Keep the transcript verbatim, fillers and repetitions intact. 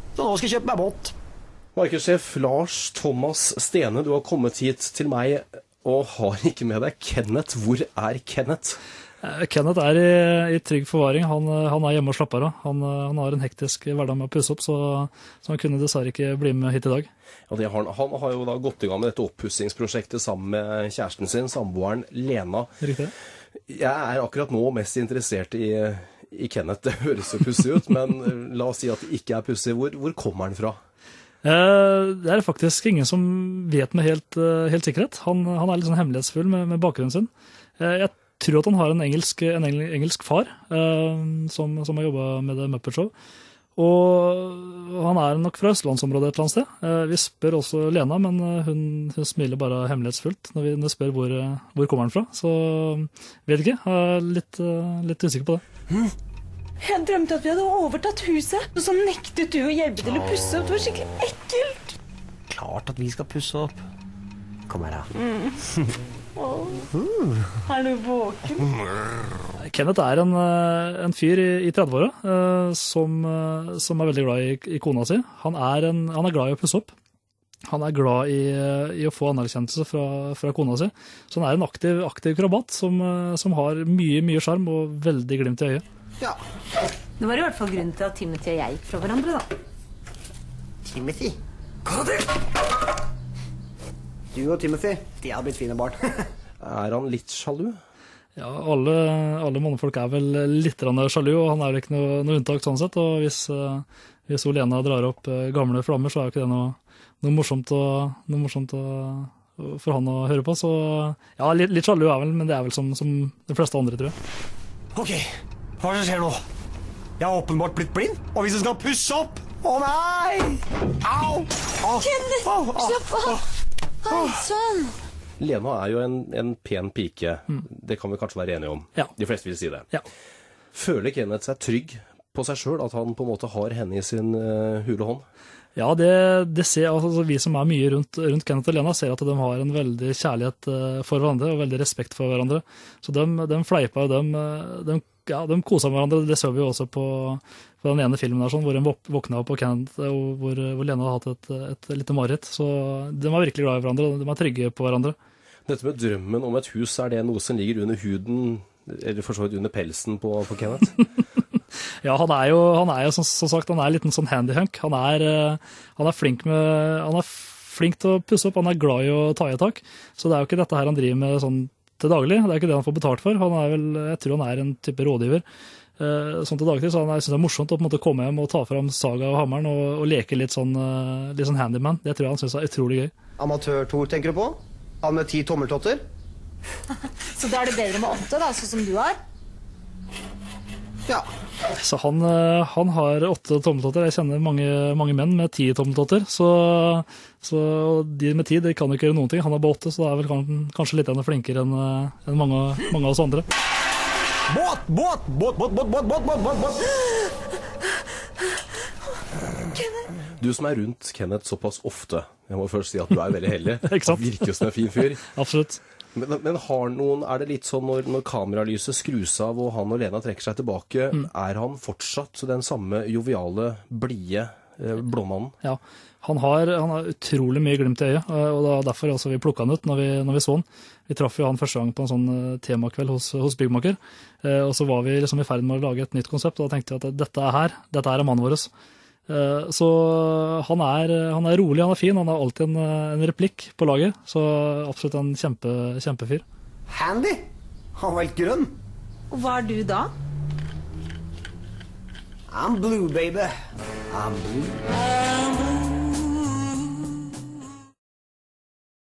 Så nå skal jeg kjøpe meg båt. Markedssjef Lars Thomas Stene, du har kommet hit til meg og har ikke med deg Kenneth. Hvor er Kenneth? Kenneth er i, i trygg forvaring. Han, han er hjemme og slapper av. Han, han har en hektisk hverdag med å pusse opp, så, så han kunne dessverre ikke bli med hit i dag. Ja, det har, han har jo da gått i gang med dette oppussingsprosjektet sammen med kjæresten sin, samboeren Lena. Riktig. Jeg er akkurat nå mest interessert i, i Kenneth. Det høres jo pussig ut, men la oss si at det ikke er pussig. Hvor, hvor kommer han fra? Det er faktisk ingen som vet med helt, helt sikkerhet. Han, han er litt sånn hemmelighetsfull med, med bakgrunnen sin. Jeg tror at han har en engelsk, en engelsk far som, som har jobbet med The Muppet Show. Og han er nok fra Østlandsområdet et eller annet sted. Vi spør også Lena, men hun, hun smiler bare hemmelighetsfullt når vi, når vi spør hvor, hvor kommer han fra. Så vet ikke, jeg er litt, litt usikker på det. Hm? Jeg drømte at vi hadde overtatt huset, og så nektet du å hjelpe til å pusse opp. Det var skikkelig ekkelt. Klart at vi skal pusse opp. Kom her da. Mm. Oh. Uh. Er du våken? Kenneth er en, en fyr i, i trettiåra som, som er veldig glad i, i kona si. Han er, en, han er glad i å pusse opp. Han er glad i, i å få anerkjennelse fra, fra kona si. Så han er en aktiv, aktiv krabat som, som har mye, mye skjerm og veldig glimt i øyet. Ja. Det var i hvert fall grunnen til at Timothy og jeg gikk fra hverandre, da. Timothy? Hva er det? Du og Timothy, de har blitt fine barn. Er han litt sjalu? Ja, alle, alle mannfolk er vel litt sjalu, og han er vel ikke noe, noe unntak sånn sett. Og hvis, hvis Lena drar opp gamle flammer, så er jo ikke det noe, noe morsomt, å, noe morsomt å, for han å høre på. Så ja, litt, litt sjalu er vel, men det er vel som, som de fleste andre, tror jeg. Ok, hva er det som skjer nå? Jeg har åpenbart blitt blind, og hvis jeg skal pusse opp! Å nei! Au! Kenneth, slapp av! Hei, sånn! Lena er jo en, en pen pike. Mm. Det kan vi kanskje være enige om. Ja. De fleste vil si det. Ja. Føler Kenneth seg trygg på seg selv, at han på en måte har henne i sin uh, hule hånd? Ja, det, det ser, altså, vi som er mye rundt, rundt Kenneth og Lena ser at de har en veldig kjærlighet for hverandre og veldig respekt for hverandre. Så de, de fleipa og de, de, ja, de kosa med hverandre. Det så vi jo også på, på den ene filmen der, sånn, hvor de våkna opp på Kenneth og hvor, hvor Lena hadde hatt et, et lite mareritt. Så de var virkelig glad i hverandre, de er trygge på hverandre. Dette med drømmen om et hus, er det noe som ligger under huden, eller for så vidt under pelsen på, på Kenneth? Ja, han er jo, han er jo som, som sagt, han er en liten sånn handyhunk. Han er, han er flink med, han er flink til å pusse opp, han er glad i å ta i tak. Så det er jo ikke dette her han driver med sånn til daglig. Det er ikke det han får betalt for. Han er vel, jeg tror han er en type rådgiver. Sånn til daglig, så han er, synes det er morsomt å på en måte komme hjem og ta fram saga og hammeren og, og leke litt sånn, litt sånn handyman. Det tror jeg han synes er utrolig gøy. Amatør-Tor tenker du på? Han med ti tommeltotter? Så da er det bedre med åtte, da, sånn som du har? Ja. Så han, han har åtte tommeltotter. Jeg kjenner mange, mange menn med ti tommeltotter. Så, så de med ti, de kan jo ikke gjøre noen ting. Han har bare åtte, så det er vel kanskje, kanskje litt flinkere enn en mange, mange av oss andre. Båt, båt, båt, båt, båt, båt, båt, båt, båt, båt. Du som er rundt Kenneth såpass ofte, jeg må først si at du er veldig heldig. Ikke sant? Han virker som en fin fyr. Absolutt. Men, men har noen, er det litt sånn når, når kameralyset skrus av og han og Lena trekker seg tilbake, mm. er han fortsatt den samme joviale, blide eh, blåmannen? Ja, han har, han har utrolig mye glimt i øyet, og det var derfor også vi plukket han ut når vi, når vi så han. Vi traff jo han første gang på en sånn temakveld hos, hos Byggmaker, eh, og så var vi liksom i ferd med å lage et nytt konsept, og da tenkte jeg at dette er her, dette er mannen vår. Så han er, han er rolig, han er fin, han har alltid en, en replikk på laget, så absolutt en kjempe, kjempefyr. Handy? Han var helt grønn. Og hva er du da? I'm blue, baby. I'm blue. I'm blue.